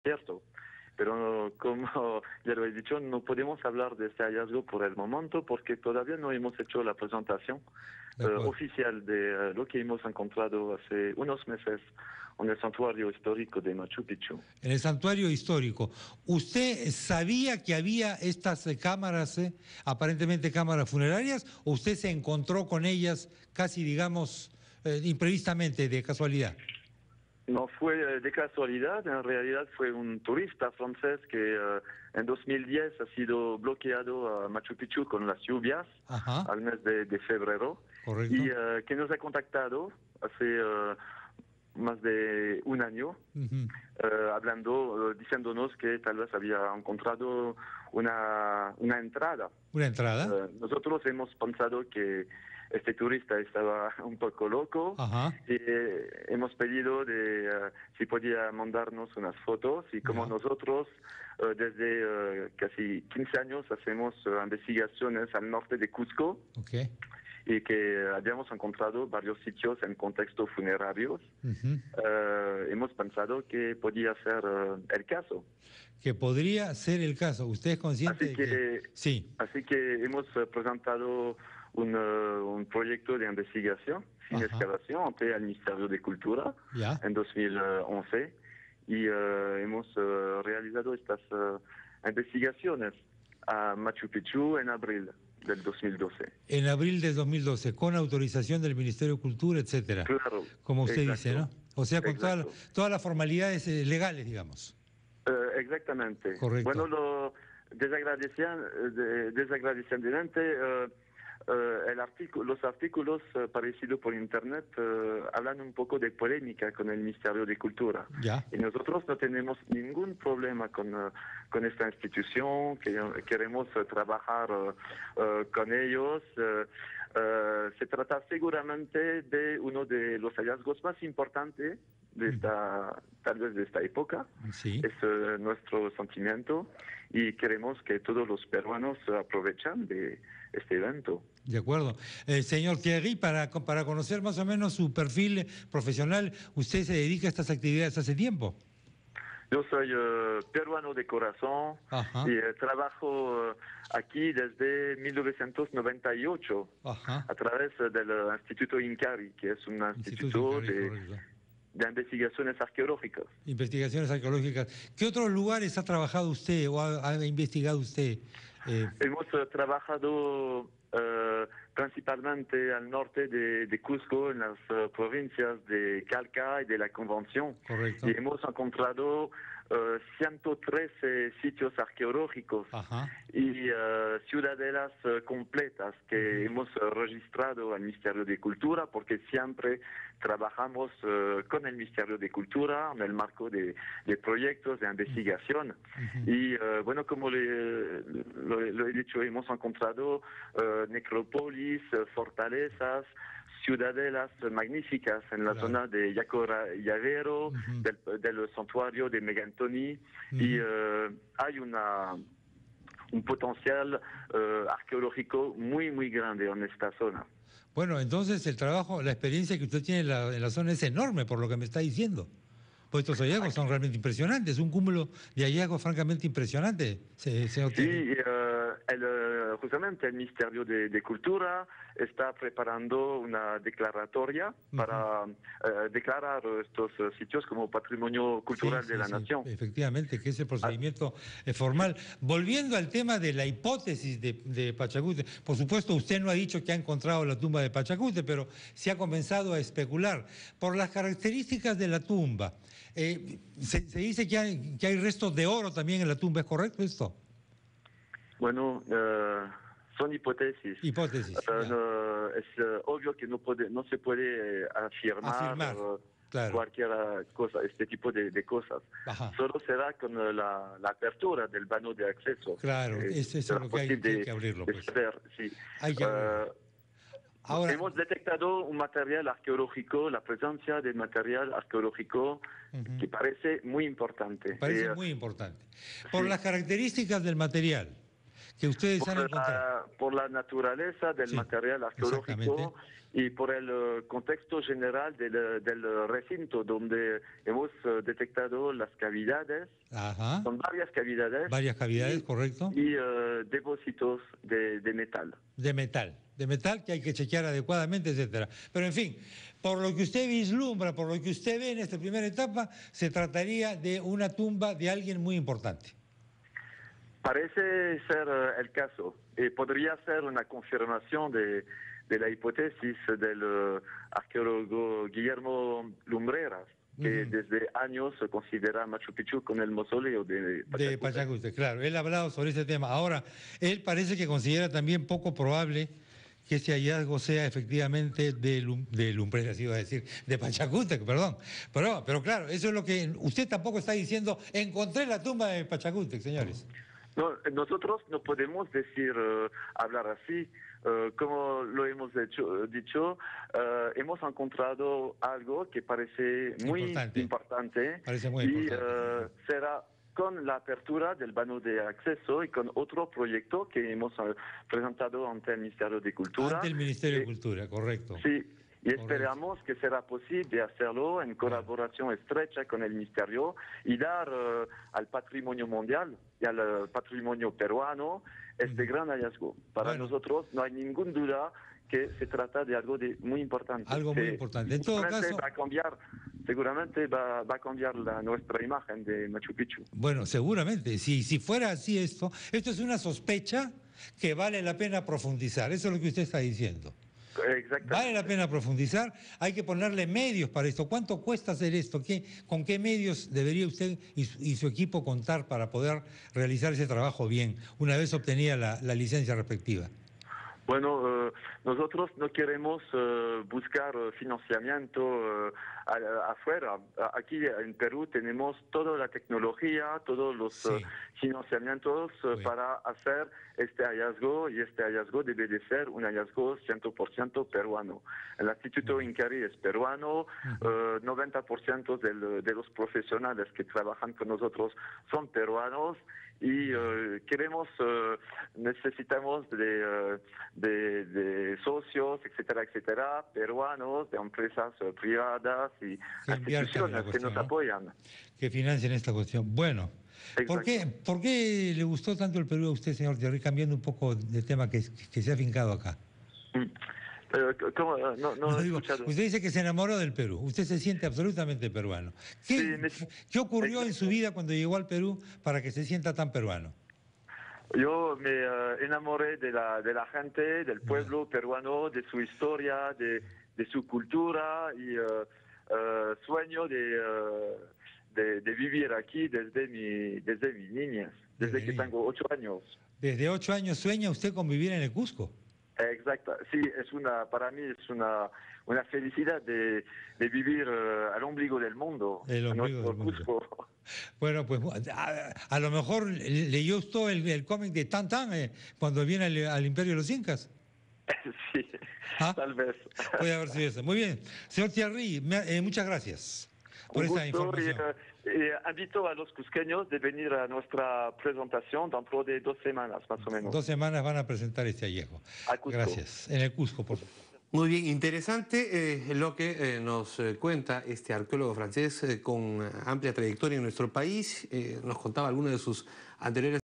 cierto. Pero como ya lo he dicho, no podemos hablar de este hallazgo por el momento porque todavía no hemos hecho la presentación oficial de lo que hemos encontrado hace unos meses en el santuario histórico de Machu Picchu. En el santuario histórico. ¿Usted sabía que había estas cámaras, aparentemente cámaras funerarias, o usted se encontró con ellas casi, digamos, imprevistamente, de casualidad? No fue de casualidad, en realidad fue un turista francés que en 2010 ha sido bloqueado a Machu Picchu con las lluvias. Ajá. Al mes de febrero. Correcto. Y que nos ha contactado hace más de un año, diciéndonos que tal vez había encontrado una entrada. ¿Una entrada? Nosotros hemos pensado que este turista estaba un poco loco. Ajá. Y hemos pedido si podía mandarnos unas fotos y como nosotros desde casi 15 años hacemos investigaciones al norte de Cusco. Okay. Y que habíamos encontrado varios sitios en contexto funerarios. Hemos pensado que podía ser el caso. Que podría ser el caso. ¿Usted es consciente de que sí? Así que hemos presentado un proyecto de investigación sin excavación ante el Ministerio de Cultura en 2011 y hemos realizado estas investigaciones a Machu Picchu en abril del 2012. En abril del 2012, con autorización del Ministerio de Cultura, etcétera. Claro. Como usted dice, ¿no? O sea, con todas las formalidades legales, digamos. Exactamente. Correcto. Bueno, desagradacentemente, los artículos aparecidos por Internet hablan un poco de polémica con el Ministerio de Cultura. Ya. Y nosotros no tenemos ningún problema con esta institución, que queremos trabajar con ellos. Se trata seguramente de uno de los hallazgos más importantes de tal vez de esta época. Sí. Es nuestro sentimiento y queremos que todos los peruanos aprovechen de este evento. De acuerdo. Señor Thierry, para conocer más o menos su perfil profesional, ¿usted se dedica a estas actividades hace tiempo? Yo soy peruano de corazón. Ajá. Y trabajo aquí desde 1998 a través del Instituto Incari, que es un instituto de investigaciones arqueológicas. Investigaciones arqueológicas. ¿Qué otros lugares ha trabajado usted o ha investigado usted? Hemos trabajado principalmente al norte de Cusco, en las provincias de Calca y de la Convención. Correcto. Y hemos encontrado 113 sitios arqueológicos. Ajá. Y ciudadelas completas que hemos registrado al Ministerio de Cultura, porque siempre trabajamos con el Ministerio de Cultura en el marco de proyectos de investigación. Y bueno, como lo he dicho, hemos encontrado necrópolis, fortalezas, ciudadelas magníficas en la zona de Yaco-Llavero, del santuario de Megantoni, y hay un potencial arqueológico muy grande en esta zona. Bueno, entonces el trabajo, la experiencia que usted tiene en la zona es enorme, por lo que me está diciendo. Pues estos hallazgos son realmente impresionantes, un cúmulo de hallazgos francamente impresionante. Sí, justamente el Ministerio de Cultura está preparando una declaratoria para declarar estos sitios como patrimonio cultural de la nación. Efectivamente, que es el procedimiento formal. Volviendo al tema de la hipótesis de Pachacute, por supuesto usted no ha dicho que ha encontrado la tumba de Pachacute, pero se ha comenzado a especular por las características de la tumba. Se dice que hay restos de oro también en la tumba, ¿es correcto esto? Bueno, son hipótesis. Hipótesis. Es obvio que no se puede afirmar claro, cualquier cosa, este tipo de cosas. Ajá. Solo será con la apertura del vano de acceso. Claro, eso es lo que hay que abrirlo. Pues. Saber, sí. Hay que abrirlo. Ahora, hemos detectado un material arqueológico, la presencia de material arqueológico que parece muy importante. Parece muy importante. Por las características del material, que ustedes han encontrado. Por la naturaleza del material arqueológico y por el contexto general del recinto, donde hemos detectado las cavidades. Ajá. Son varias cavidades. Varias cavidades, correcto. Y depósitos de metal. De metal que hay que chequear adecuadamente, etcétera. Pero en fin, por lo que usted vislumbra, por lo que usted ve en esta primera etapa, se trataría de una tumba de alguien muy importante. Parece ser el caso. Podría ser una confirmación de la hipótesis del arqueólogo Guillermo Lumbreras, que desde años se considera Machu Picchu con el mausoleo de Pachacútec. Claro, él ha hablado sobre ese tema. Ahora, él parece que considera también poco probable que ese hallazgo sea efectivamente de Lumbreras, iba a decir, de Pachacútec, perdón. Pero claro, eso es lo que usted tampoco está diciendo, encontré la tumba de Pachacútec, señores. No, nosotros no podemos hablar así. Como lo hemos dicho, hemos encontrado algo que parece muy importante. Parece muy importante. Será con la apertura del vano de acceso y con otro proyecto que hemos presentado ante el Ministerio de Cultura. Ante el Ministerio de Cultura, correcto. Sí. Y esperamos que será posible hacerlo en colaboración estrecha con el Ministerio y dar al patrimonio mundial y al patrimonio peruano este gran hallazgo. Para nosotros no hay ninguna duda que se trata de algo muy importante. Algo muy importante. En todo caso, seguramente va a cambiar nuestra imagen de Machu Picchu. Bueno, seguramente. Si fuera así esto es una sospecha que vale la pena profundizar. Eso es lo que usted está diciendo. Vale la pena profundizar, hay que ponerle medios para esto. ¿Cuánto cuesta hacer esto? ¿Con qué medios debería usted y su equipo contar para poder realizar ese trabajo bien, una vez obtenida la licencia respectiva? Bueno, nosotros no queremos buscar financiamiento afuera. Aquí en Perú tenemos toda la tecnología, todos los financiamientos para hacer este hallazgo, y este hallazgo debe de ser un hallazgo 100% peruano. El Instituto Incarí es peruano, 90% de los profesionales que trabajan con nosotros son peruanos, y necesitamos de socios, etcétera, etcétera, peruanos, de empresas privadas y instituciones que nos apoyan. Que financien esta cuestión. Bueno, ¿por qué le gustó tanto el Perú a usted, señor Thierry, cambiando un poco de tema que se ha afincado acá? ¿Cómo? No he escuchado. Usted dice que se enamoró del Perú, usted se siente absolutamente peruano. ¿Qué ocurrió en su vida cuando llegó al Perú para que se sienta tan peruano? Yo me enamoré de la gente, del pueblo peruano, de su historia, de su cultura, y sueño de vivir aquí desde mi niñez, desde que tengo 8 años. ¿Desde 8 años sueña usted con vivir en el Cusco? Exacto, sí, para mí es una felicidad de vivir al ombligo del mundo. El ombligo del mundo. Cusco. Bueno, pues a lo mejor leyó usted el cómic de Tan cuando viene al Imperio de los Incas. Sí, tal vez. Puede haber sido eso. Muy bien. Señor Thierry, muchas gracias por esta información. Invito a los cusqueños de venir a nuestra presentación dentro de 2 semanas, más o menos. 2 semanas van a presentar este hallazgo. Gracias. En el Cusco, por favor. Muy bien, interesante lo que nos cuenta este arqueólogo francés con amplia trayectoria en nuestro país. Nos contaba algunos de sus anteriores